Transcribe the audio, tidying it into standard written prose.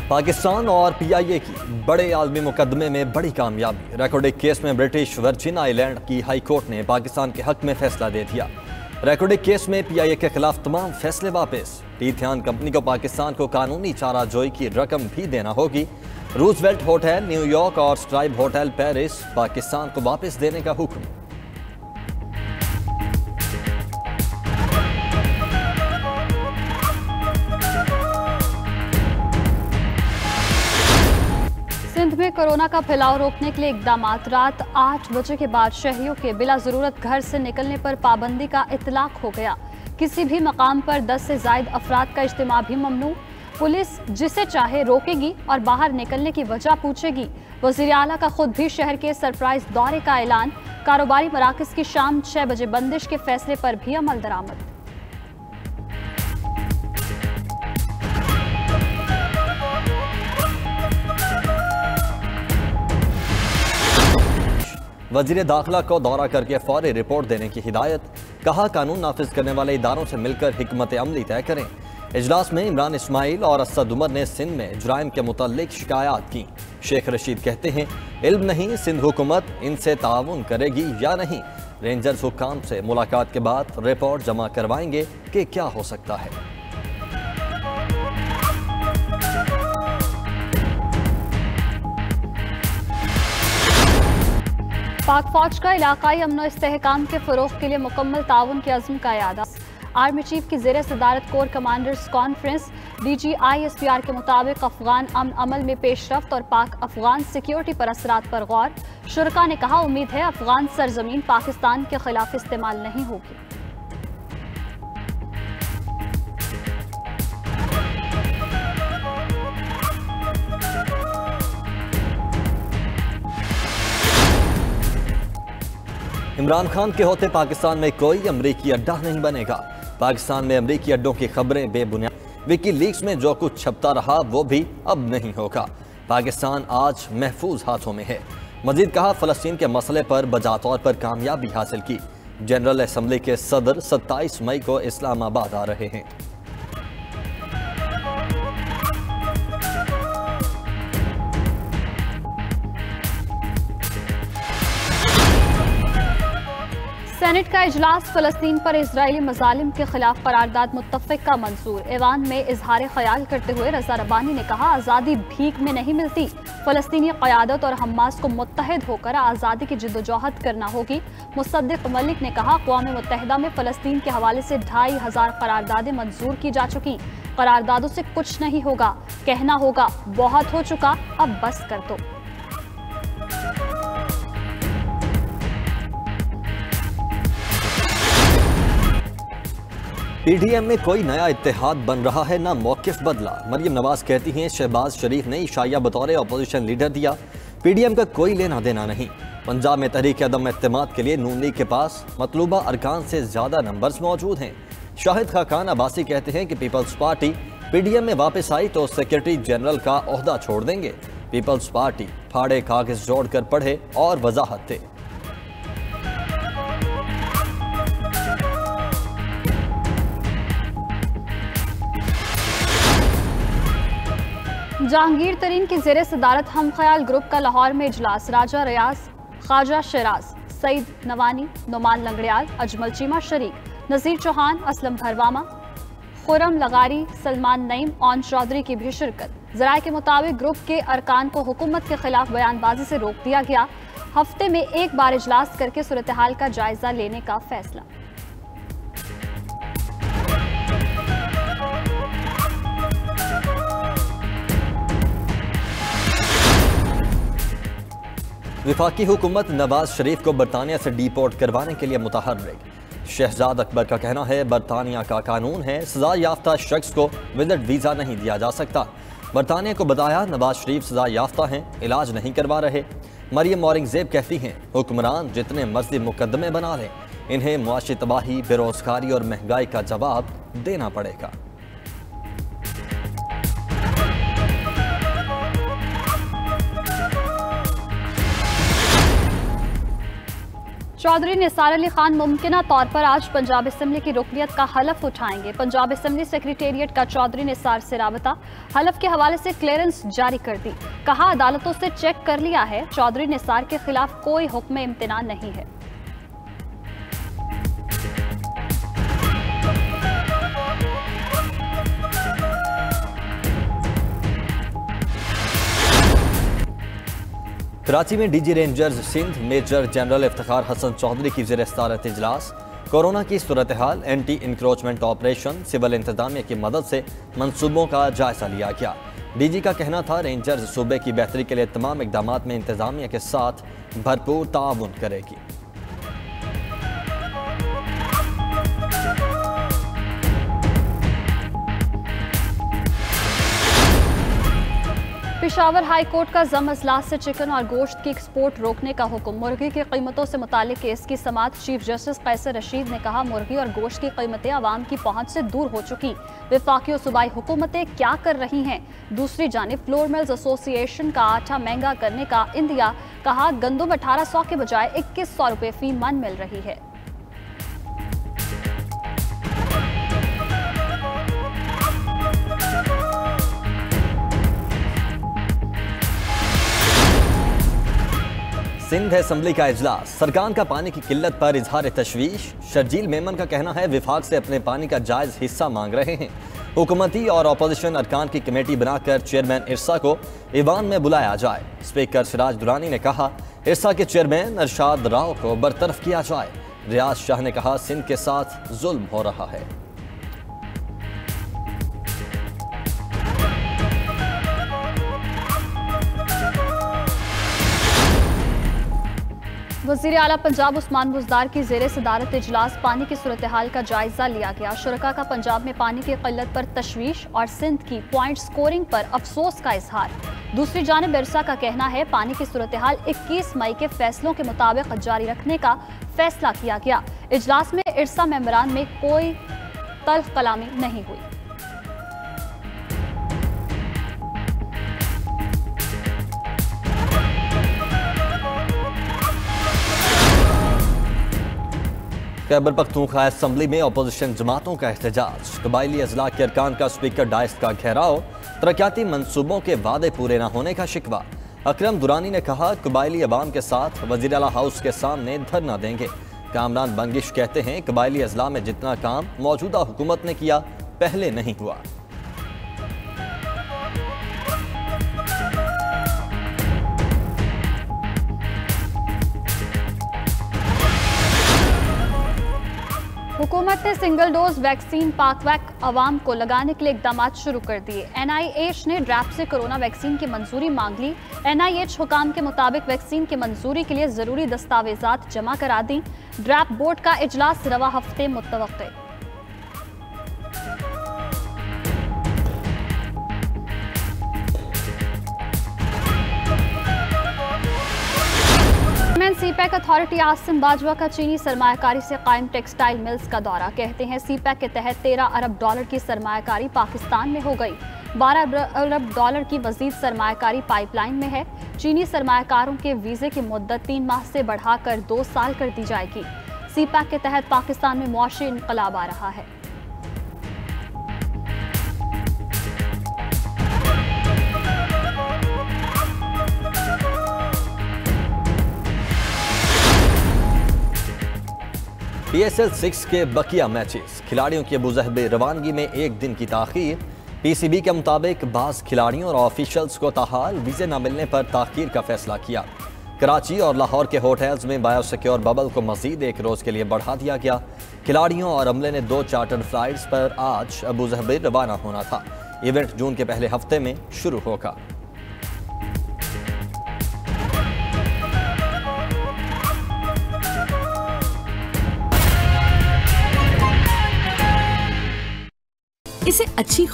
पाकिस्तान और PIA की बड़े आलमी मुकदमे में बड़ी कामयाबी। रिकॉर्डिंग केस में ब्रिटिश वर्जिन आइलैंड की हाई कोर्ट ने पाकिस्तान के हक में फैसला दे दिया। रिकॉर्डिंग केस में PIA के खिलाफ तमाम फैसले वापस। टीथियान कंपनी को पाकिस्तान को कानूनी चाराजोई की रकम भी देना होगी। रूजवेल्ट होटल न्यूयॉर्क और स्ट्राइब होटल पेरिस पाकिस्तान को वापस देने का हुक्म। सिंध में कोरोना का फैलाव रोकने के लिए इकदाम। रात 8 बजे के बाद शहरियों के बिला जरूरत घर से निकलने पर पाबंदी का इतलाक हो गया। किसी भी मकाम पर 10 से ज्यादा अफराद का इज्तिमा भी ममनू। पुलिस जिसे चाहे रोकेगी और बाहर निकलने की वजह पूछेगी। वजीर आला का खुद भी शहर के सरप्राइज दौरे का ऐलान। कारोबारी मराकज की शाम 6 बजे बंदिश के फैसले पर भी अमल दरामद। वजीर दाखिला को दौरा करके फौरी रिपोर्ट देने की हिदायत। कहा कानून नाफिज करने वाले इदारों से मिलकर हिकमत अमली तय करें। इजलास में इमरान इस्माइल और असद उमर ने सिंध में जुराइम के मुताल्लिक शिकायत की। शेख रशीद कहते हैं इल्म नहीं सिंध हुकूमत इनसे ताउन करेगी या नहीं। रेंजर्स हुक्काम से मुलाकात के बाद रिपोर्ट जमा करवाएंगे कि क्या हो सकता है। पाक फौज का इलाकाई अमन और इस्तेहकाम के फरोग के लिए मुकम्मल ताउन के अज़्म का यादा। आर्मी चीफ की ज़ेर सदारत कोर कमांडर्स कॉन्फ्रेंस। DGISPR के मुताबिक अफगान अमन अमल में पेशरफ्त और पाक अफगान सिक्योरिटी पर असरात पर गौर। शुरका ने कहा उम्मीद है अफगान सरजमीन पाकिस्तान के खिलाफ इस्तेमाल नहीं होगी। इमरान खान के होते पाकिस्तान में कोई अमरीकी अड्डा नहीं बनेगा। पाकिस्तान में अमरीकी अड्डों की खबरें बेबुनियाद। विकीलीक्स में जो कुछ छपता रहा वो भी अब नहीं होगा। पाकिस्तान आज महफूज हाथों में है। मजीद कहा फलस्तीन के मसले पर बजातौर पर कामयाबी हासिल की। जनरल असम्बली के सदर 27 मई को इस्लामाबाद आ रहे हैं। सेनेट का इजलास। फलस्तीन पर इजरायली मजालिम के खिलाफ करारदाद मुत्तफ़िक़ का मंजूर। ऐवान में इजहार ख्याल करते हुए रज़ा रब्बानी ने कहा आज़ादी भीख में नहीं मिलती। फलस्तीनी क़यादत और हमास को मुत्तहिद होकर आज़ादी की जिद्दोजहद करना होगी। मुसद्दिक़ मलिक ने कहा अक़वाम मुत्तहिदा में फलस्तीन के हवाले से 2500 करारदादें मंजूर की जा चुकी। करारदादों से कुछ नहीं होगा। कहना होगा बहुत हो चुका, अब बस कर दो। PDM में कोई नया इत्तेहाद बन रहा है ना मौक़िफ़ बदला। मरियम नवाज कहती हैं शहबाज शरीफ ने इशाया बतौर अपोजिशन लीडर दिया। PDM का कोई लेना देना नहीं। पंजाब में तहरीक अदम एतमाद के लिए नून लीग के पास मतलूबा अरकान से ज़्यादा नंबर्स मौजूद हैं। शाहिद खाकान अब्बासी कहते हैं कि पीपल्स पार्टी PDM में वापस आई तो सेक्रेटरी जनरल का ओहदा छोड़ देंगे। पीपल्स पार्टी फाड़े कागज जोड़ कर पढ़े और वजाहत थे। जहांगीर तरीन की ज़ेर सदारत हम ख्याल ग्रुप का लाहौर में इजलास। राजा रियाज, ख्वाजा शराज, सईद नवानी, नुमान लंगड़ियाल, अजमल चीमा शरीक, नज़ीर चौहान, असलम भरवामा, खुरम लगारी, सलमान नईम, ऑन चौधरी की भी शिरकत। ज़राए के मुताबिक ग्रुप के अरकान को हुकूमत के खिलाफ बयानबाजी से रोक दिया गया। हफ्ते में एक बार इजलास करके सूरत हाल का जायजा लेने का फैसला। वफाकी हुकूमत नवाज शरीफ को बरतानिया से डिपोर्ट करवाने के लिए मुतहर्रिक। शहजाद अकबर का कहना है बरतानिया का कानून है सजा याफ्ता शख्स को विजिट वीज़ा नहीं दिया जा सकता। बरतानिया को बताया नवाज शरीफ सजा याफ्ता हैं, इलाज नहीं करवा रहे। मरियम औरंगजेब कहती हैं हुक्मरान जितने मर्जी मुकदमे बना लें, इन्हें मुआशी तबाही, बेरोजगारी और महंगाई का जवाब देना पड़ेगा। चौधरी निसार अली खान मुमकिना तौर पर आज पंजाब असेंबली की रुकनियत का हलफ उठाएंगे। पंजाब असेंबली सेक्रेटेरिएट का चौधरी निसार से राबता, हलफ के हवाले से क्लियरेंस जारी कर दी। कहा अदालतों से चेक कर लिया है, चौधरी निसार के खिलाफ कोई हुक्म इम्तिना नहीं है। कराची में DG rangers Sindh major general Iftikhar Hasan Chaudhry की ज़ेर सदारत इजलास। कोरोना की सूरत हाल, एंटी इंक्रोचमेंट ऑपरेशन, सिविल इंतजामिया की मदद से मंसूबों का जायजा लिया गया। डीजी का कहना था रेंजर्स सूबे की बेहतरी के लिए तमाम इकदाम में इंतजामिया के साथ भरपूर ताउन करेगी। पेशावर हाई कोर्ट का जम अजलास से चिकन और गोश्त की एक्सपोर्ट रोकने का हुक्म। मुर्गी की कीमतों से मुतालिक केस की समाअत चीफ जस्टिस कैसर रशीद ने कहा, मुर्गी और गोश्त की कीमतें आवाम की पहुंच से दूर हो चुकी। वफाकी और सूबाई हुकूमतें क्या कर रही हैं? दूसरी जानिब फ्लोर मिल्स एसोसिएशन का आटा महंगा करने का इंदिया। कहा, गंदुम 1800 के बजाय 2100 रुपये फी मन मिल रही है। सिंध असेंबली का इजलास। सरकार का पानी की किल्लत पर इजहार तशवीश। शर्जील मेमन का कहना है विफाक से अपने पानी का जायज हिस्सा मांग रहे हैं। हुकूमती और अपोजिशन अरकान की कमेटी बनाकर चेयरमैन इरसा को ईवान में बुलाया जाए। स्पीकर सिराज दुरानी ने कहा, इरसा के चेयरमैन अरशाद राव को बरतरफ किया जाए। रियाज शाह ने कहा, सिंध के साथ जुल्म हो रहा है। वज़ीर आला पंजाब उस्मान बुज़दार की ज़ेर सदारत इजलास पानी की सूरत हाल का जायजा लिया गया। शुरका का पंजाब में पानी की किल्लत पर तशवीश और सिंध की पॉइंट स्कोरिंग पर अफसोस का इजहार। दूसरी जानिब इरसा का कहना है, पानी की सूरत हाल 21 मई के फैसलों के मुताबिक जारी रखने का फैसला किया गया। इजलास में इरसा मेंबरान में कोई तल्ख कलामी नहीं हुई। खैबर पख्तूनख्वा असेंबली में अपोजिशन जमातों का एहतजाज। कबायली अजला के अरकान का स्पीकर डाइस का घेराव। तरक्याती मंसूबों के वादे पूरे न होने का शिकवा। अकरम दुरानी ने कहा, कबायली अवाम के साथ वज़ीर आला हाउस के सामने धरना देंगे। कामरान बंगिश कहते हैं, कबायली अजला में जितना काम मौजूदा हुकूमत ने किया पहले नहीं हुआ। हुकूमत ने सिंगल डोज वैक्सीन पाकवैक अवाम को लगाने के लिए इकदाम शुरू कर दिए। NIH ने ड्रैप से कोरोना वैक्सीन की मंजूरी मांग ली। NIH हुकाम के मुताबिक वैक्सीन की मंजूरी के लिए जरूरी दस्तावेजात जमा करा दी। ड्रैप बोर्ड का इजलास रवा हफ्ते मुतवक्के। सीपैक अथॉरिटी आसिम बाजवा का चीनी सरमायाकारी से कायम टेक्सटाइल मिल्स का दौरा। कहते हैं, सीपैक के तहत $13 अरब की सरमायाकारी पाकिस्तान में हो गई। $12 अरब की मजीद सरमायाकारी पाइपलाइन में है। चीनी सरमायाकारों के वीजे की मुद्दत 3 माह से बढ़ाकर 2 साल कर दी जाएगी। सीपैक के तहत पाकिस्तान में मुआशी इनकलाब आ रहा है। PSL 6 के बकिया मैचेस। खिलाड़ियों की अबूजहब रवानगी में 1 दिन की ताखीर। PCB के मुताबिक बाज़ खिलाड़ियों और ऑफिशियल्स को ताहाल वीज़े न मिलने पर ताखीर का फैसला किया। कराची और लाहौर के होटल्स में बायोसिक्योर बबल को मजीद 1 रोज़ के लिए बढ़ा दिया गया। खिलाड़ियों और अमले ने 2 चार्टर फ्लाइट्स पर आज अबूजहब रवाना होना था। इवेंट जून के पहले हफ्ते में शुरू होगा। इसे अच्छी